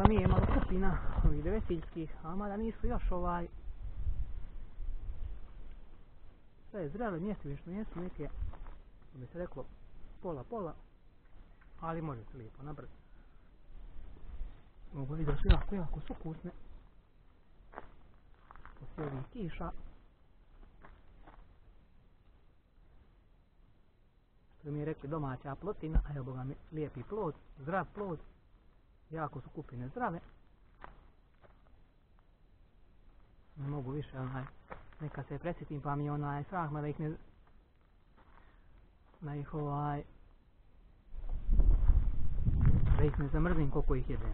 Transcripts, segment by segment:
mi je malo kupina, ovih devetiljskih, a mada nisu još sve zrele, mjestimično jesu neke, što bi se reklo, pola, ali može se lijepo nabrati. Mogu vidjeti da su jako sukusne. Poslije ovih kiša. Što mi je rekli domaća plotina, a evo boga mi lijepi plod, zdrav plod. Jako su kupine zdrave. Ne mogu više neka se presjetim pa mi je strah me da ih ne zamrzim koliko ih jedem.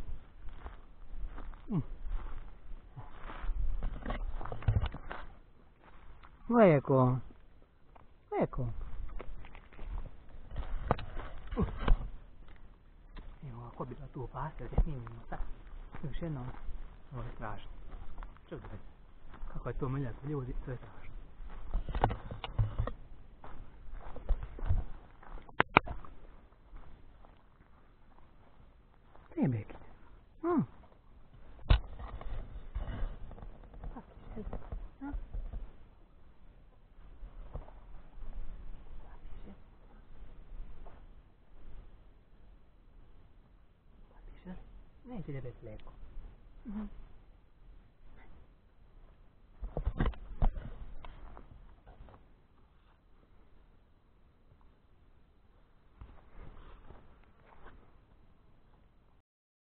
Leko. Evo, ako bi ga tu opasio, da snimimo sad. Još jednom, ovo je strašno. Čekaj, kako je to mrljati ljudi, to je strašno. Gdje je Bekić? Neće da biti leko.